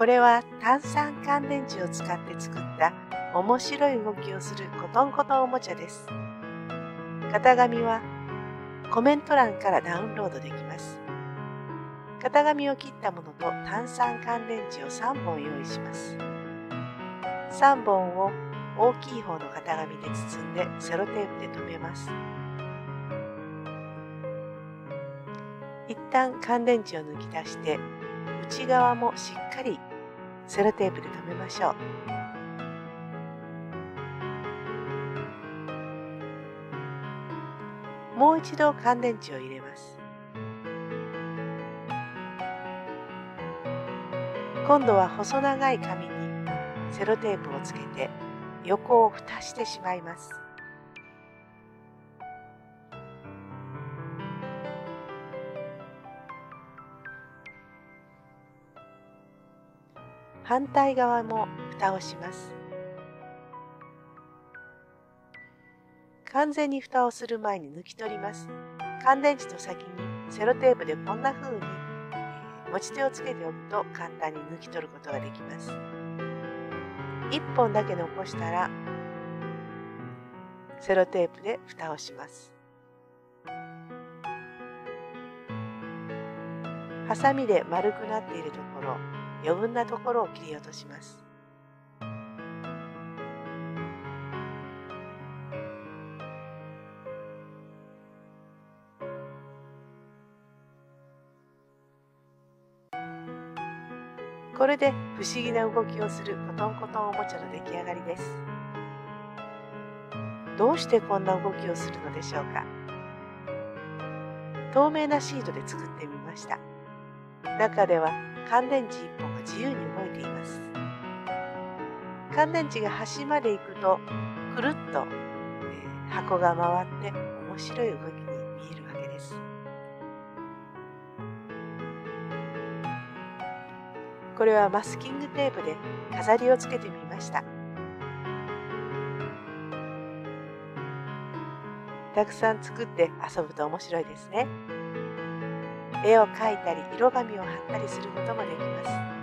これは炭酸乾電池を使って作った面白い動きをするコトンコトンおもちゃです。型紙はコメント欄からダウンロードできます。型紙を切ったものと炭酸乾電池を3本用意します。3本を大きい方の型紙で包んでセロテープで留めます。一旦乾電池を抜き出して内側もしっかりセロテープで留めましょう。もう一度乾電池を入れます。今度は細長い紙にセロテープをつけて横を蓋してしまいます。反対側も蓋をします。完全に蓋をする前に抜き取ります。乾電池の先にセロテープでこんな風に持ち手をつけておくと簡単に抜き取ることができます。1本だけ残したらセロテープで蓋をします。ハサミで丸くなっているところ、余分なところを切り落とします。これで不思議な動きをするコトンコトンおもちゃの出来上がりです。どうしてこんな動きをするのでしょうか。透明なシートで作ってみました。中では乾電池1本が自由に動いています。乾電池が端まで行くとくるっと、箱が回って面白い動きに見えるわけです。これはマスキングテープで飾りをつけてみました。たくさん作って遊ぶと面白いですね。絵を描いたり色紙を貼ったりすることもできます。